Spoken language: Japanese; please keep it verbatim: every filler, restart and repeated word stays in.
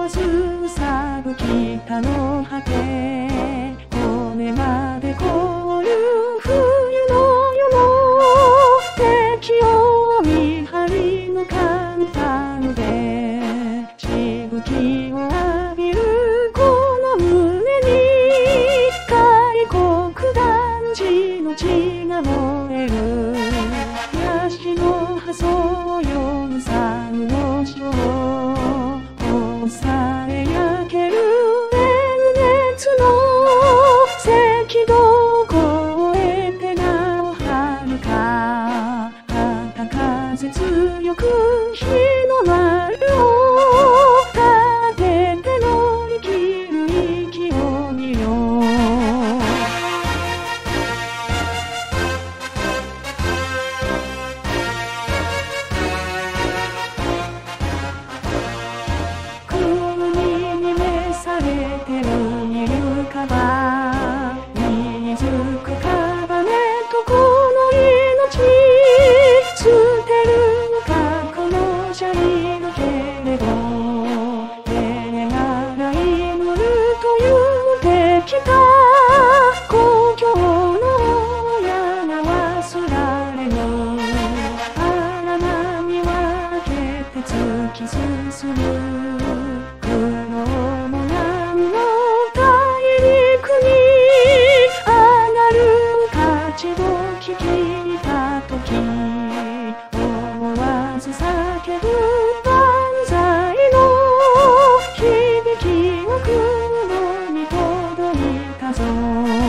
はすさぶ北の果て、骨まで凍る冬の夜の敵を見張りの簡単でしぶきを浴びるこの胸に開国男児の血が燃える。ヤシの葉そよむサンゴ礁をさえ焼ける熱の赤道を越えてなおはるか暖風強く日の丸を立てての生きる意気を見よ。されてる二流カバー水くカバネとこの命捨てるのかこのシャリだけれど手習い乗ると言ってきた故郷の親が忘られぬ。荒波はけて突き進む聞いたとき思わず叫ぶ万歳の響きは雲に届いたぞ。